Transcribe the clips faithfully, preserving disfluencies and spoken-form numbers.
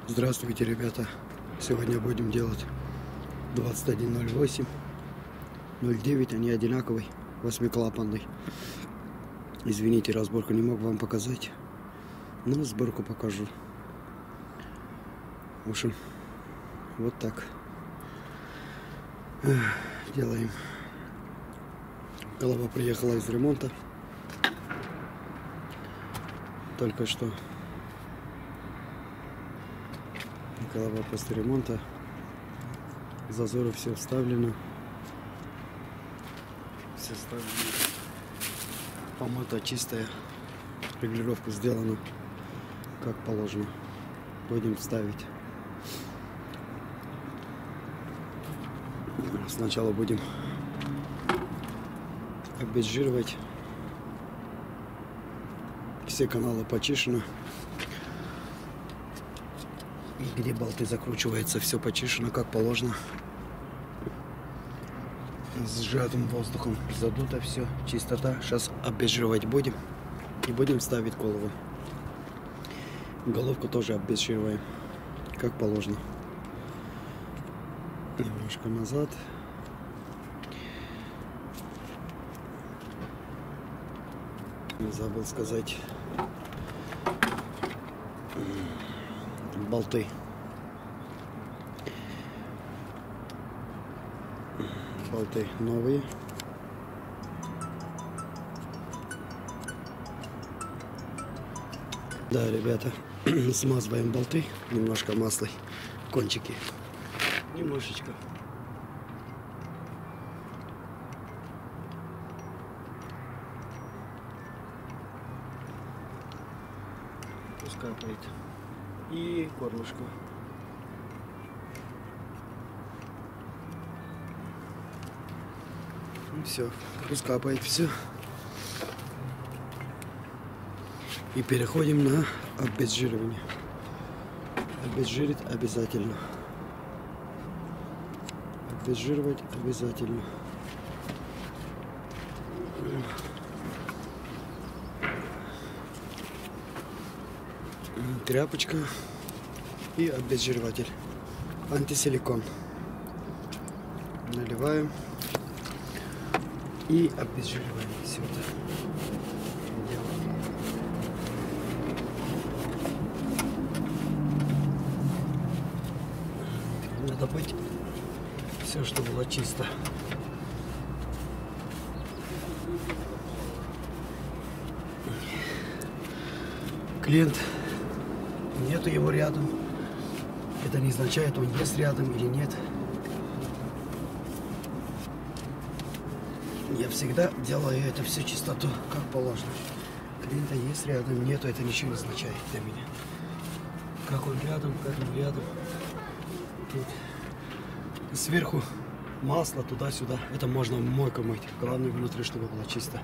Здравствуйте, ребята! Сегодня будем делать двадцать один ноль восемь ноль девять, они одинаковый, восьмиклапанный. Извините, разборку не мог вам показать, но сборку покажу. В общем, вот так делаем. Голова приехала из ремонта только что. Голова после ремонта. Зазоры все вставлено. Все вставлено. Помыто, чистая. Регулировка сделана как положено. Будем ставить. Сначала будем обезжиривать. Все каналы почищены. И где болты закручиваются, все почищено как положено. С сжатым воздухом задуто все, чистота. Сейчас обезжиривать будем. И будем ставить голову. Головку тоже обезжириваем как положено. Немножко назад. Забыл сказать. Болты. Болты новые. Да, ребята, смазываем болты немножко маслой, кончики. Немножечко. Пускай капает. И горлышко. И все, пусть капает все. И переходим на обезжиривание. Обезжирить обязательно. Обезжиривать обязательно. Тряпочка и обезжириватель. Антисиликон. Наливаем и обезжириваем все это. Надо быть все, чтобы было чисто. Клиент, нету его рядом. Это не означает, он есть рядом или нет. Я всегда делаю это все чистоту, как положено. Клиента есть рядом, нету, это ничего не означает для меня. Как он рядом, как он рядом. Тут сверху масло туда-сюда. Это можно мойкой мыть. Главное внутри, чтобы было чисто.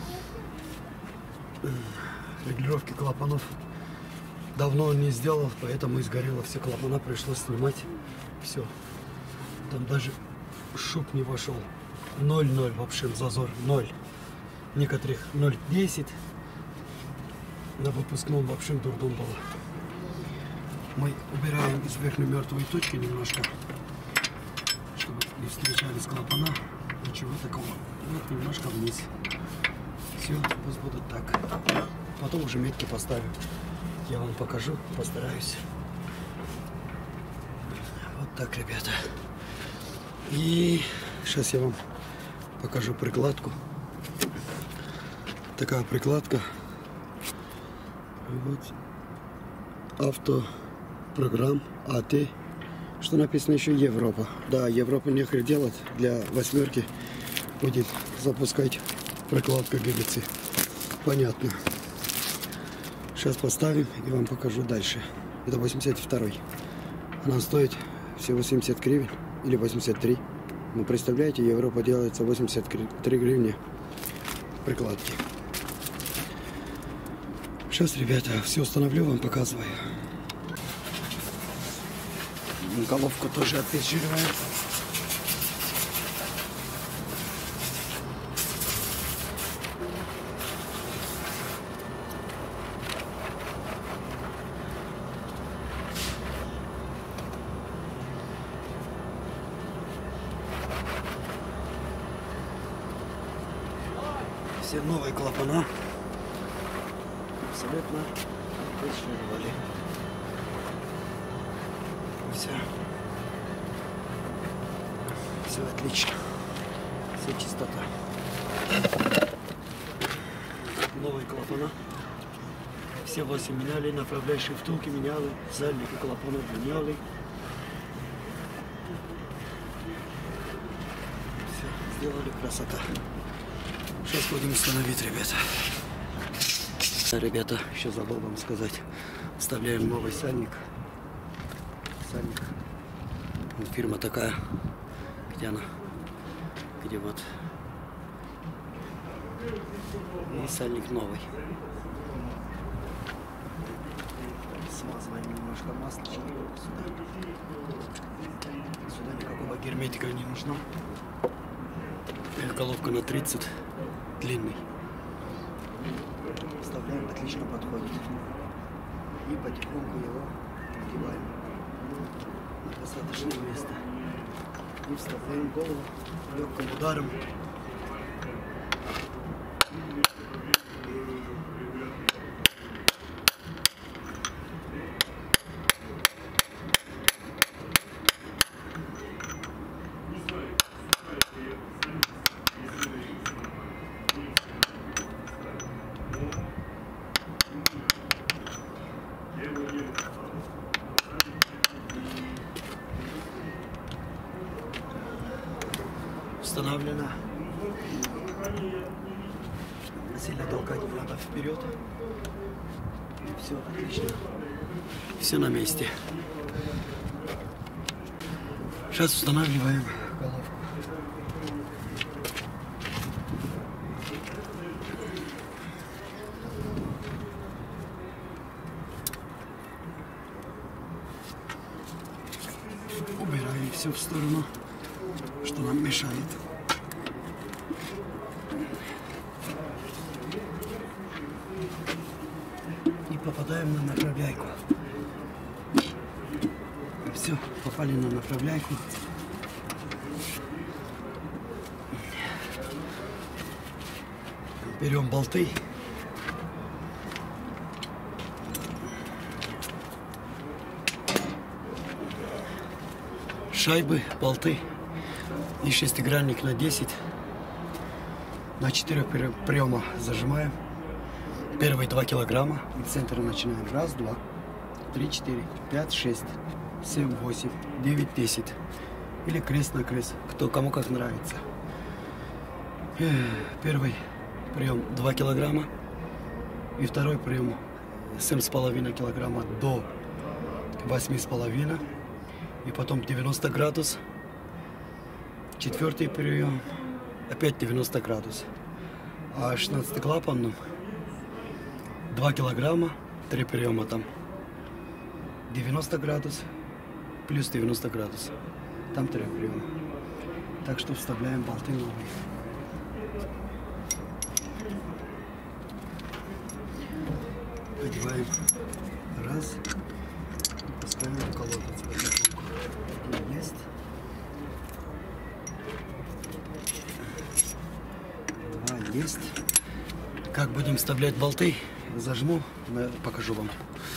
Регулировки клапанов давно не сделал, поэтому изгорело все клапана, пришлось снимать. Все. Там даже шуп не вошел. ноль ноль вообще зазор. ноль. Некоторых ноль десять. На выпускном вообще дурдом было. Мы убираем из верхней мертвой точки немножко, чтобы не встречались клапана. Ничего такого. Вот немножко вниз. Все, пусть будут так. Потом уже метки поставим. Я вам покажу, постараюсь. Вот так, ребята. И сейчас я вам покажу прикладку. Такая прикладка. Вот. Автопрограмм АТ. Что написано еще Европа. Да, Европа нехер делать. Для восьмерки будет запускать прикладка ГБЦ. Понятно. Сейчас поставим и вам покажу дальше. Это восемьдесят второй. Она стоит всего семьдесят гривен или восемьдесят три. Ну, представляете, Европа делается восемьдесят три гривни прикладки. Сейчас, ребята, все установлю, вам показываю. Головку тоже обезжириваем. Все новые клапана. Абсолютно отпечатали. Все. Все отлично. Все чистота. Новые клапана. Все восемь меняли, направляющие втулки меняли, сальники клапанов меняли. Все, сделали, красота. Сейчас будем установить, ребята. Ребята, еще забыл вам сказать. Вставляем новый сальник. Сальник. Вот фирма такая, где она, где вот. И сальник новый. Смазываем немножко масла сюда. Сюда никакого герметика не нужно. Головка на тридцать, длинный. Вставляем, отлично подходит. И потихоньку его надеваем на посадочное место. И вставляем голову легким ударом. Установлено. Сильно толкать не надо вперед. И все отлично. Все на месте. Сейчас устанавливаем головку. Убираем все в сторону, что нам мешает. И попадаем на направляйку. Все, попали на направляйку. Берем болты. Шайбы, болты и шестигранник на десять. На четыре приема зажимаем. Первые два килограмма. От центра начинаем. Раз, два, три, четыре, пять, шесть, семь, восемь, девять, десять. Или крест на крест. Кто, кому как нравится. Первый прием два килограмма. И второй прием семь с половиной килограмма до восьми с половиной. И потом девяносто градусов. Четвертый прием. Опять девяносто градусов. А шестнадцатиклапанным два килограмма. Три приема там. девяносто градусов. Плюс девяносто градусов. Там три приема. Так что вставляем болты новые. Одеваем. Раз. Поставим в колодец. Есть. Два есть. Как будем вставлять болты? Зажму, покажу вам.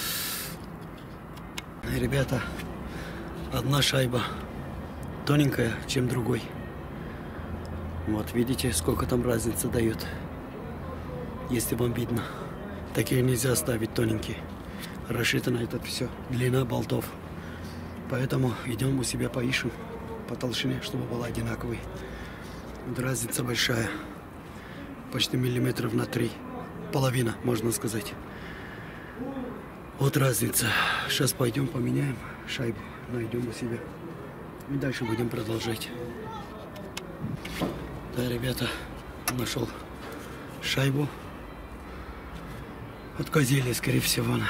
Ребята, одна шайба тоненькая, чем другой. Вот видите, сколько там разница дает. Если вам видно. Такие нельзя оставить тоненькие. Рассчитано это все. Длина болтов. Поэтому идем у себя поищем по толщине, чтобы была одинаковой. Вот разница большая. Почти миллиметров на три. Половина, можно сказать. Вот разница. Сейчас пойдем поменяем шайбу. Найдем у себя. И дальше будем продолжать. Да, ребята, нашел шайбу. От козели, скорее всего, она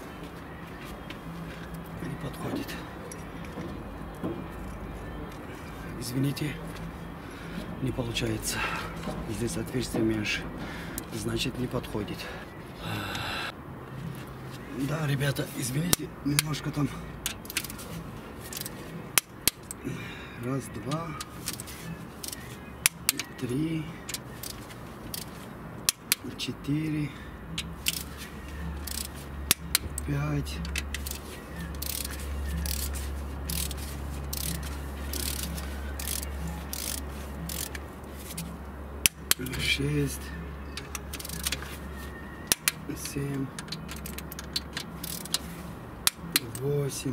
не подходит. Извините, не получается. Здесь отверстие меньше. Значит, не подходит. Да, ребята, извините, немножко там. Раз, два, три, четыре, пять, шесть, семь, восемь,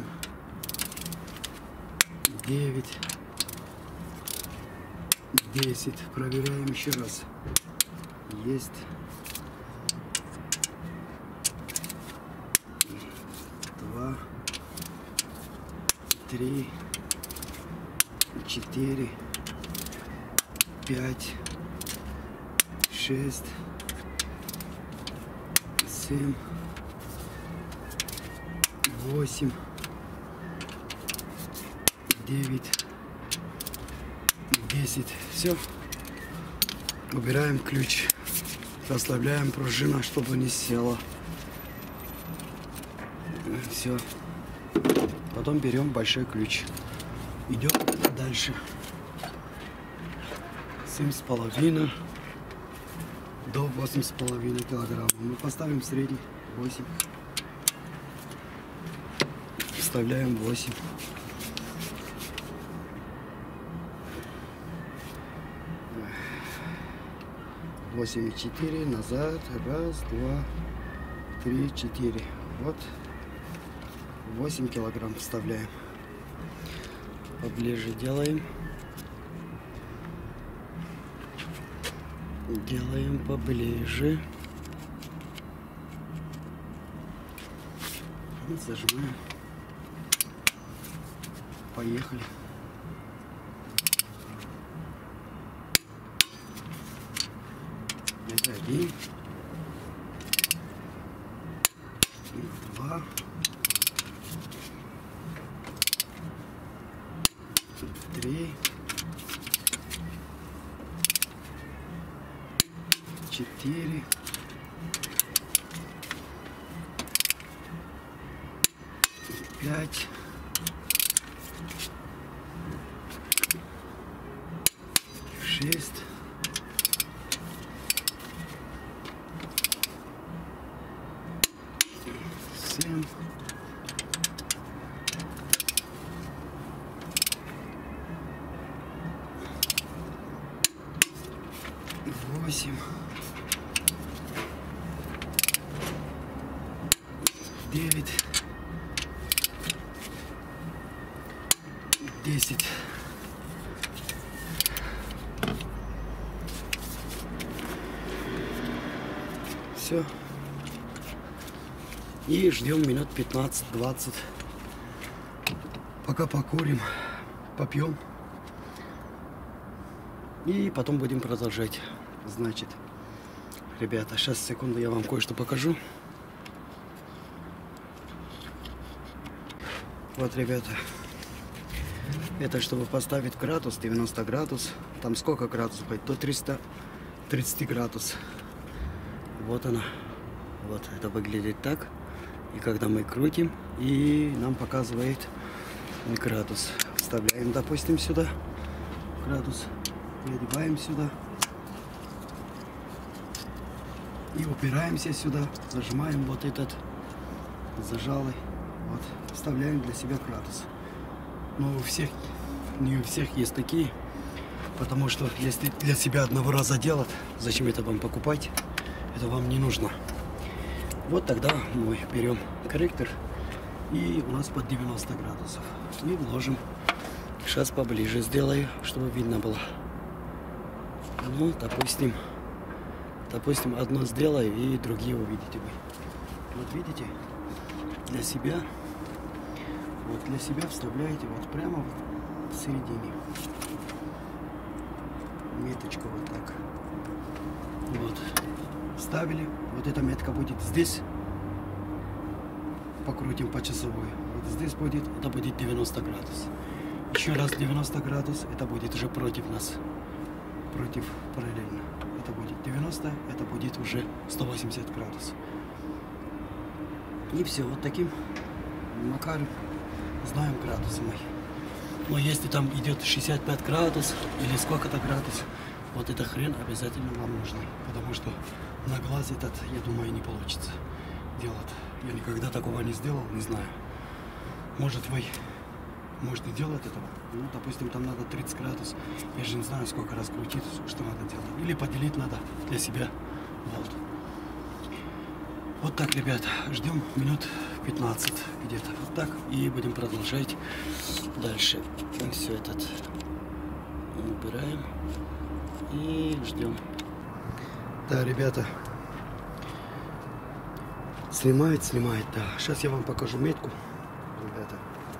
девять, десять. Проверяем еще раз. Есть. Два, три, четыре, пять, шесть, семь, восемь, девять, десять. Все. Убираем ключ. Расслабляем пружину, чтобы не села. Все. Потом берем большой ключ. Идем дальше. семь с половиной до восемь с половиной килограмм. Мы поставим средний восемь. Вставляем восемь. восемь и четыре, назад, раз, два, три, четыре. Вот восемь килограмм вставляем. Поближе делаем. Делаем поближе. И зажимаем. Поехали. Это один, два, три, четыре, пять, шесть, семь, восемь, девять, десять. Все. И ждем минут пятнадцать-двадцать. Пока покурим, попьем. И потом будем продолжать. Значит, ребята, сейчас, секунду, я вам кое-что покажу. Вот, ребята. Это чтобы поставить градус, девяносто градус. Там сколько градусов? До триста тридцать градусов. Вот она. Вот это выглядит так. И когда мы крутим, и нам показывает градус. Вставляем, допустим, сюда градус. Переодеваем сюда. И упираемся сюда. Зажимаем вот этот зажалый. Вот. Вставляем для себя градус. Но у всех, не у всех есть такие. Потому что если для себя одного раза делать, зачем это вам покупать? Это вам не нужно. Вот тогда мы берем корректор, и у нас под девяносто градусов. И вложим. Сейчас поближе сделаю, чтобы видно было. Ну, допустим, допустим, одно сделаю, и другие увидите вы. Вот видите, для себя, вот для себя вставляете вот прямо вот в середине. Меточка вот так. Вот. Вставили. Вот эта метка будет здесь. Покрутим по часовой. Вот здесь будет, это будет девяносто градусов. Еще раз девяносто градусов, это будет уже против нас. Против параллельно. Это будет девяносто, это будет уже сто восемьдесят градусов. И все, вот таким макаром знаем градусы мои. Но если там идет шестьдесят пять градусов или сколько-то градусов, вот это хрен обязательно вам нужно. Потому что на глаз этот, я думаю, не получится делать. Я никогда такого не сделал, не знаю. Может, вы можете делать этого? Ну, допустим, там надо тридцать градусов. Я же не знаю, сколько раз крутить, что надо делать. Или поделить надо для себя болт. Вот так, ребята, ждем минут пятнадцать где-то. Вот так. И будем продолжать дальше. Все этот убираем и ждем. Да, ребята, снимает, снимает, да. Сейчас я вам покажу метку, ребята.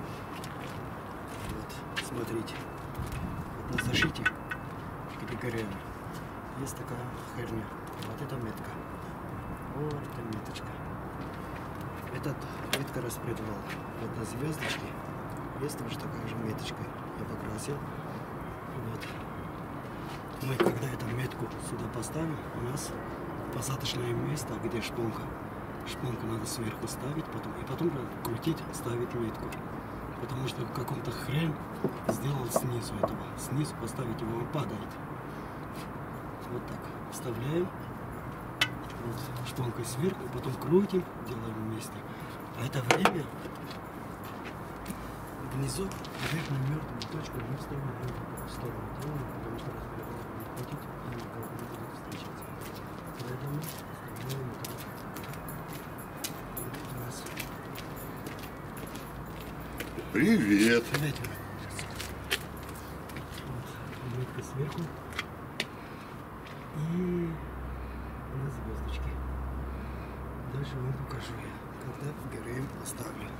Вот, смотрите. Вот на зашите, где горело, есть такая херня. Вот эта метка. Вот эта меточка. Этот метка распредвал. Вот на звездочке есть тоже такая же меточка. Я покрасил. Вот. Мы когда эту метку сюда поставим, у нас посадочное место, где шпонка. Шпонку надо сверху ставить, потом и потом крутить, ставить метку. Потому что в каком-то хрень сделал снизу этого. Снизу поставить его, он падает. Вот так. Вставляем. Вот, шпонкой сверху, потом крутим, делаем вместе. А это время внизу верхнюю мертвую точку мы ставим в сторону делаем, потому что разбиваем не хватит и никого не будет встречаться. Поэтому вставляем это раз. Привет! Привет! Вот, метка сверху и на звездочке. Дальше вам покажу я, когда ГРМ поставлю.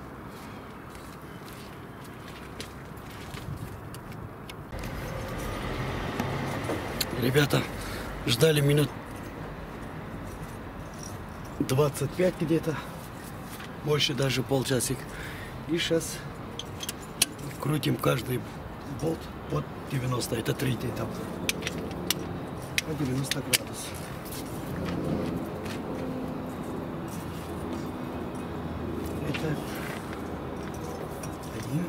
Ребята, ждали минут двадцать пять где-то, больше даже полчасик. И сейчас крутим каждый болт под девяносто, это третий этап. По девяносто градусов. Это один.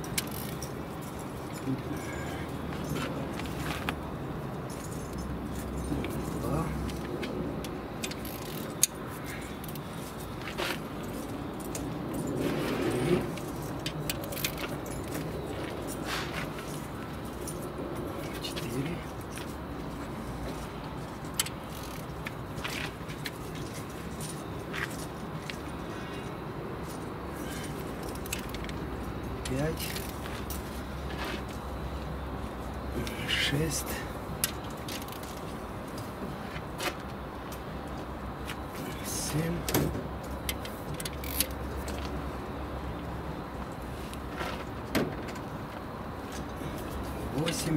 Два. Три. Четыре. Пять, шесть, семь, восемь,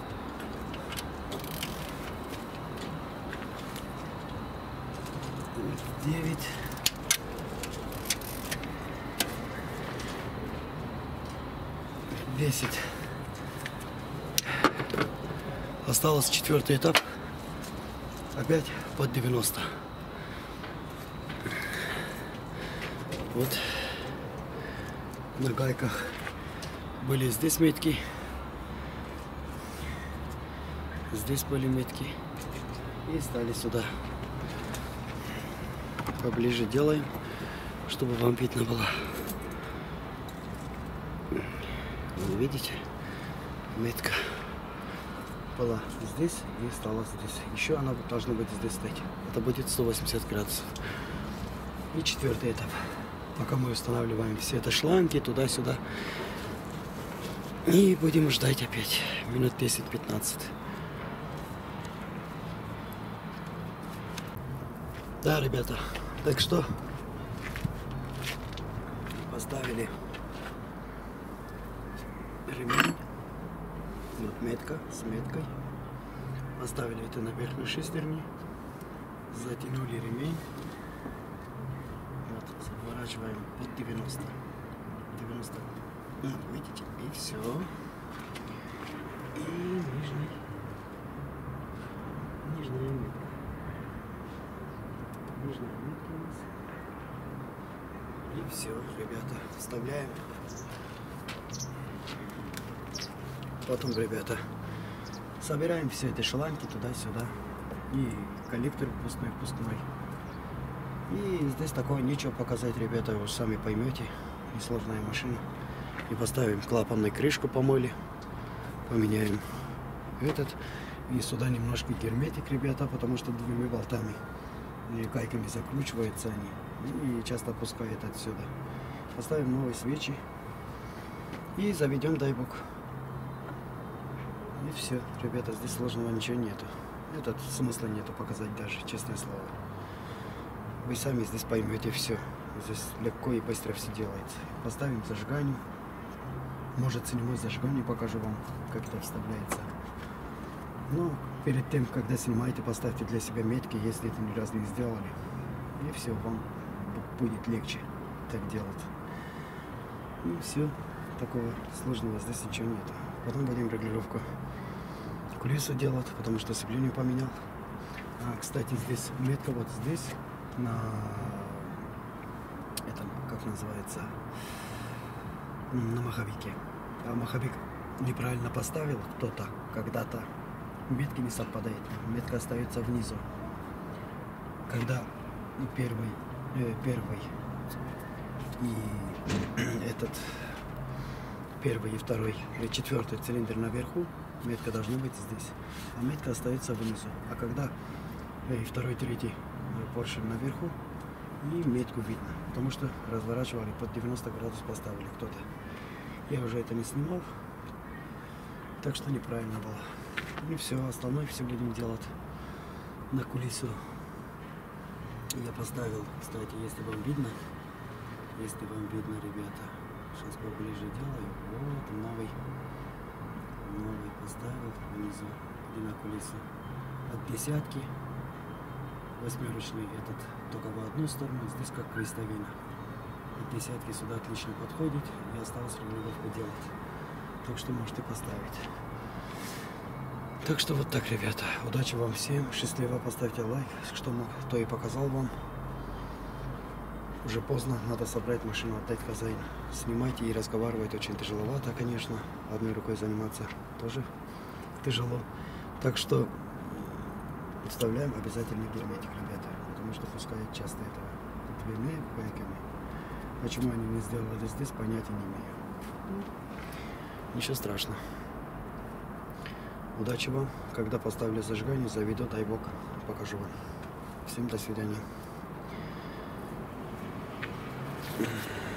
девять. десять. Осталось четвертый этап. Опять под девяносто. Вот на гайках были здесь метки. Здесь были метки. И стали сюда. Поближе делаем, чтобы вам видно было. Видите, метка была здесь и стала здесь. Еще она должна быть здесь стоять. Это будет сто восемьдесят градусов. И четвертый этап. Пока мы устанавливаем все это шланги туда-сюда. И будем ждать опять минут десять-пятнадцать. Да, ребята, так что поставили ремень, вот метка с меткой, поставили это на верхнюю шестерню, затянули ремень, вот, заворачиваем под девяносто, девяносто, вот, видите, и все, и нижний, нижняя метка, нижняя метка у нас, и все, ребята, вставляем. Потом, ребята, собираем все эти шланги туда-сюда. и коллектор впускной, впускной. И здесь такого нечего показать, ребята, вы сами поймете. Несложная машина. И поставим клапанную крышку, помыли, поменяем этот. И сюда немножко герметик, ребята, потому что двумя болтами и гайками закручиваются они. И часто опускает отсюда. Поставим новые свечи. И заведем, дай бог. И все, ребята, здесь сложного ничего нету. Этот смысла нету показать даже, честное слово. Вы сами здесь поймете все. Здесь легко и быстро все делается. Поставим зажигание. Может, ценовое зажигание покажу вам, как это вставляется. Но перед тем, когда снимаете, поставьте для себя метки, если это ни разу не сделали. И все, вам будет легче так делать. И все, такого сложного здесь ничего нету. Потом будем регулировку кулису делать, потому что сцепление поменял. А, кстати, здесь метка вот здесь, на этом, как называется, на маховике. А маховик неправильно поставил кто-то когда-то. Метки не совпадает. Метка остается внизу. Когда первый, э, первый и этот первый и второй, или четвертый цилиндр наверху, метка должна быть здесь, а метка остается внизу. А когда и второй, третий поршень наверху, и метку видно, потому что разворачивали под девяносто градусов, поставили кто-то. Я уже это не снимал, так что неправильно было. И все, остальное все будем делать на кулису. Я поставил, кстати, если вам видно, если вам видно, ребята, сейчас поближе делаю. Вот новый, новый поставил внизу, и на кулису от десятки. Восьмерочный этот только в одну сторону, здесь как крестовина. От десятки сюда отлично подходит, и осталось регулировку делать. Так что можете поставить. Так что вот так, ребята. Удачи вам всем. Счастливо. Поставьте лайк. Что мог, то и показал вам. Уже поздно. Надо собрать машину, отдать хозяину. Снимайте и разговаривать очень тяжеловато, конечно. Одной рукой заниматься тоже тяжело. Так что вставляем обязательно герметик, ребята. Потому что пускают часто это двумя гайками. Почему они не сделали здесь, понятия не имею. Ничего страшного. Удачи вам. Когда поставлю зажигание, заведу, дай бог, покажу вам. Всем до свидания.